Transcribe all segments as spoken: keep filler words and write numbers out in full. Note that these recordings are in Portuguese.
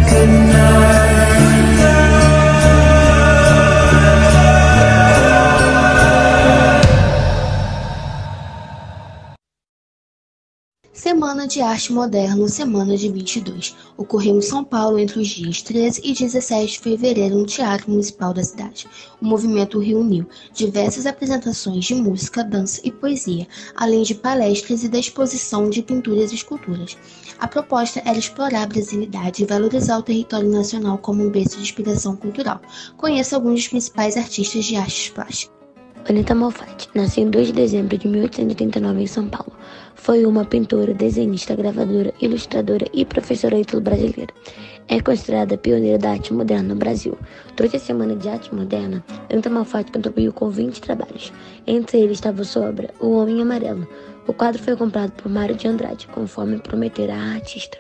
Semana de Arte Moderna, semana de vinte e dois, ocorreu em São Paulo entre os dias treze e dezessete de fevereiro no Teatro Municipal da cidade. O movimento reuniu diversas apresentações de música, dança e poesia, além de palestras e da exposição de pinturas e esculturas. A proposta era explorar a brasilidade e valorizar o território nacional como um berço de inspiração cultural. Conheça alguns dos principais artistas de artes plásticas. Anita Malfatti nasceu em dois de dezembro de mil oitocentos e oitenta e nove em São Paulo. Foi uma pintora, desenhista, gravadora, ilustradora e professora ítalo-brasileira. É considerada pioneira da arte moderna no Brasil. Durante a Semana de Arte Moderna, Anita Malfatti contribuiu com vinte trabalhos. Entre eles estava a sua obra O Homem Amarelo. O quadro foi comprado por Mário de Andrade, conforme prometera a artista.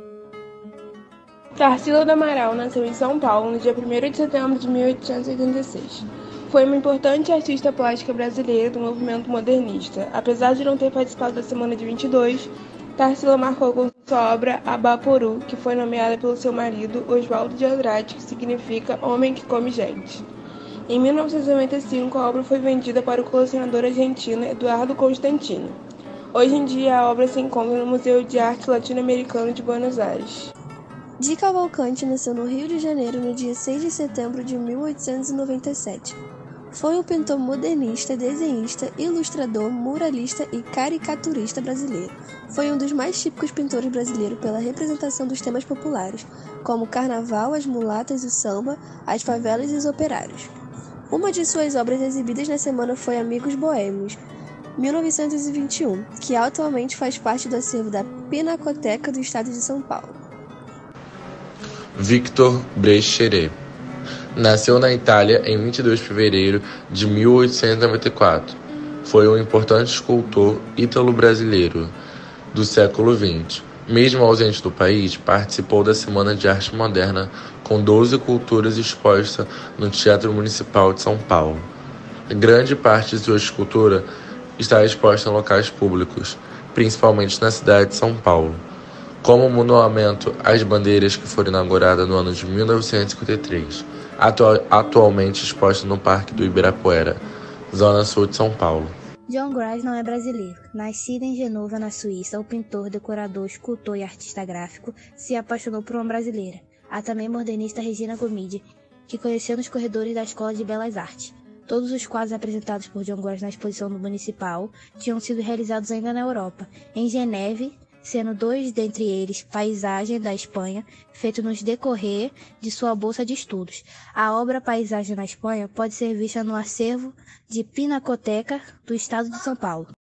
Tarsila do Amaral nasceu em São Paulo no dia primeiro de setembro de mil oitocentos e oitenta e seis. Foi uma importante artista plástica brasileira do movimento modernista. Apesar de não ter participado da Semana de vinte e dois, Tarsila marcou com sua obra Abaporu, que foi nomeada pelo seu marido, Oswaldo de Andrade, que significa Homem que Come Gente. Em mil novecentos e noventa e cinco, a obra foi vendida para o colecionador argentino Eduardo Constantino. Hoje em dia, a obra se encontra no Museu de Arte Latino-Americano de Buenos Aires. Di Cavalcanti nasceu no Rio de Janeiro no dia seis de setembro de mil oitocentos e noventa e sete. Foi um pintor modernista, desenhista, ilustrador, muralista e caricaturista brasileiro. Foi um dos mais típicos pintores brasileiros pela representação dos temas populares, como o carnaval, as mulatas, o samba, as favelas e os operários. Uma de suas obras exibidas na semana foi Amigos Boêmios, mil novecentos e vinte e um, que atualmente faz parte do acervo da Pinacoteca do Estado de São Paulo. Victor Brecciarie nasceu na Itália em vinte e dois de fevereiro de mil oitocentos e noventa e quatro. Foi um importante escultor ítalo-brasileiro do século vinte. Mesmo ausente do país, participou da Semana de Arte Moderna com doze culturas expostas no Teatro Municipal de São Paulo. Grande parte de sua escultura está exposta em locais públicos, principalmente na cidade de São Paulo, como o monumento às bandeiras, que foi inaugurada no ano de mil novecentos e cinquenta e três, atu- atualmente exposta no Parque do Ibirapuera, zona sul de São Paulo. John Graz não é brasileiro. Nascido em Genova, na Suíça, o pintor, decorador, escultor e artista gráfico se apaixonou por uma brasileira, a também modernista Regina Gomide, que conheceu nos corredores da Escola de Belas Artes. Todos os quadros apresentados por John Graz na exposição do Municipal tinham sido realizados ainda na Europa, em Geneve, sendo dois dentre eles Paisagem da Espanha, feito nos decorrer de sua bolsa de estudos. A obra Paisagem na Espanha pode ser vista no acervo de Pinacoteca do Estado de São Paulo.